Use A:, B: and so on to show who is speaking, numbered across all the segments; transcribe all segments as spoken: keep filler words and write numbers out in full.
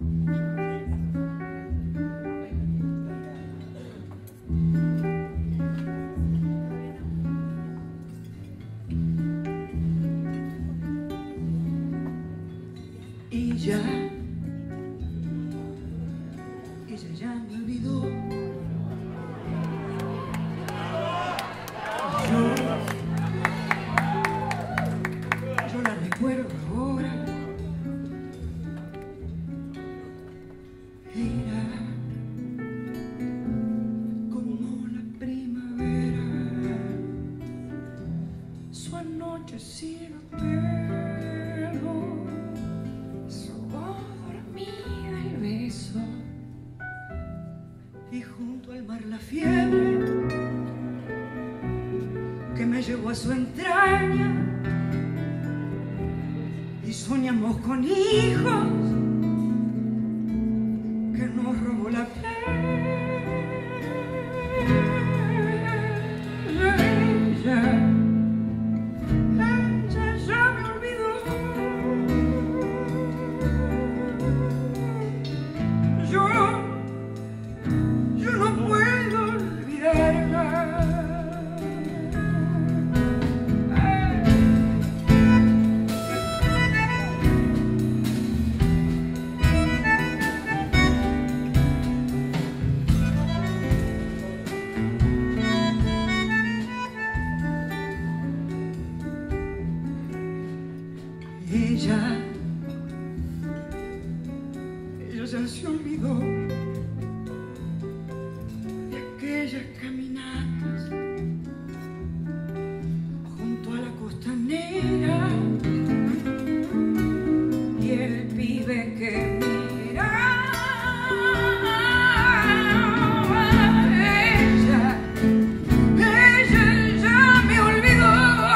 A: Y ya, ella ya me olvidó. Yo, yo la recuerdo ahora. Era como la primavera, su anochecido pelo, su voz dormida, el beso, y junto al mar la fiebre que me llevó a su entraña, y soñamos con hijos que nos robó la fe. Ella, ella ya me olvidó. Yo, yo no puedo olvidarla. Ella, ella ya se olvidó de aquellas caminatas junto a la costanera y el pibe que miraba. Ella, ella ya me olvidó.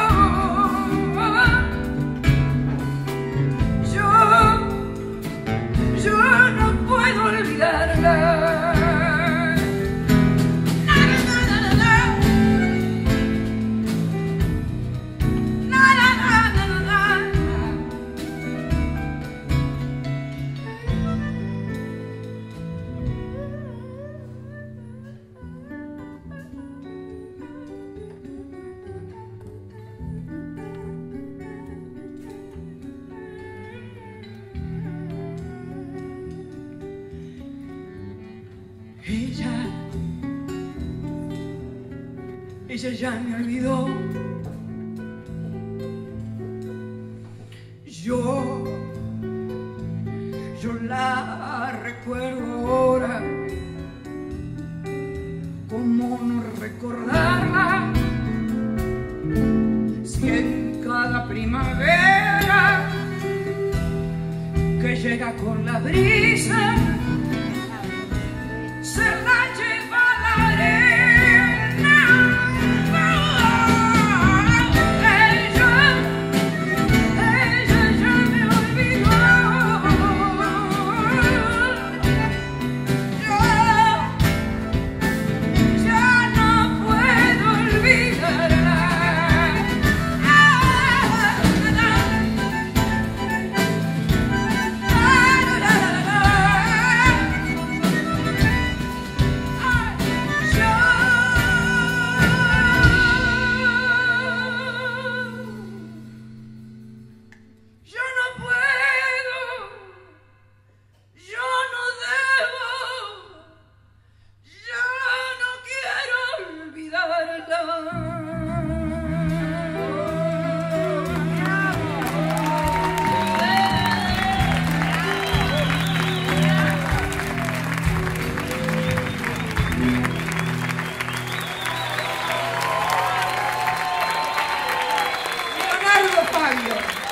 A: Yo no puedo olvidarla. Na, na, na, na, na. Na, na, na, na, na, Ella, ella ya me olvidó. Yo, yo la recuerdo ahora. ¿Cómo no recordarla? Si en cada primavera que llega con la brisa se la lleva la arena. Ella, ella ya me olvidó. Yo ya no puedo olvidarla. Leonardo Fabio.